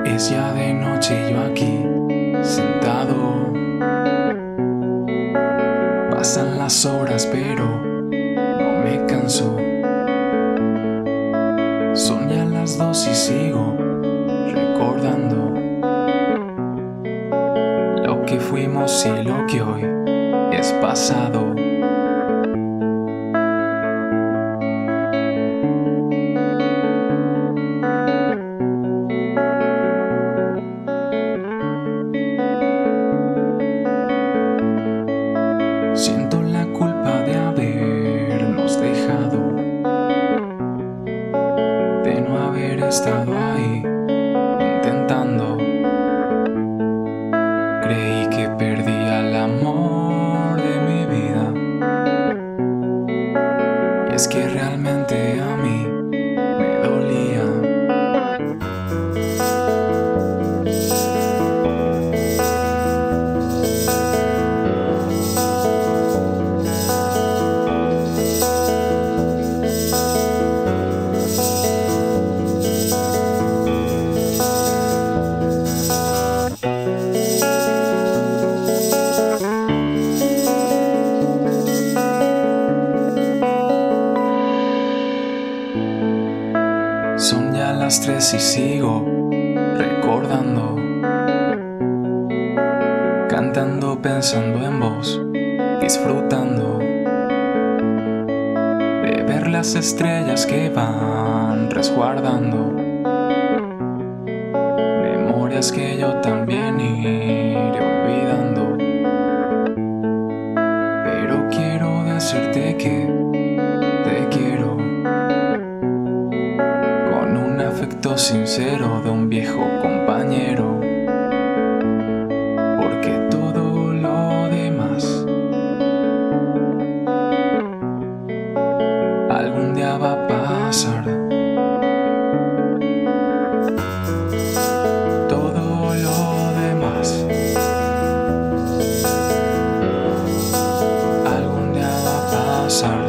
Es ya de noche y yo aquí, sentado. Pasan las horas pero no me canso. Son ya las 2 y sigo recordando lo que fuimos y lo que hoy es pasado. Siento la culpa de habernos dejado, de no haber estado ahí intentando. Creí que perdí al amor de mi vida, y es que realmente a mí me dolía. Son ya las 3 y sigo recordando, cantando, pensando en vos, disfrutando de ver las estrellas que van resguardando memorias que yo también iré olvidando. Pero quiero decirte que te quiero, afecto sincero de un viejo compañero, porque todo lo demás algún día va a pasar. Todo lo demás algún día va a pasar.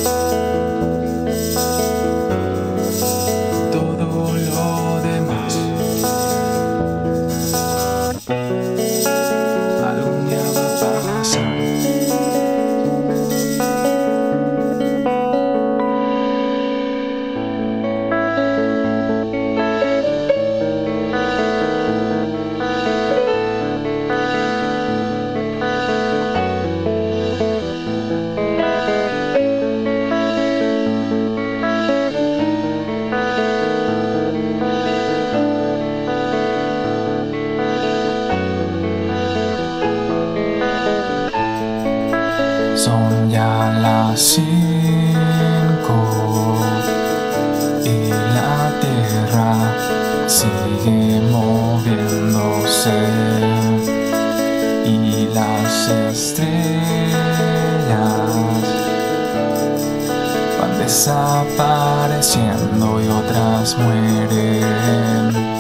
Son ya las 5 y la tierra sigue moviéndose y las estrellas van desapareciendo y otras mueren.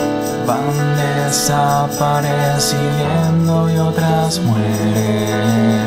Van desapareciendo y otras mueren.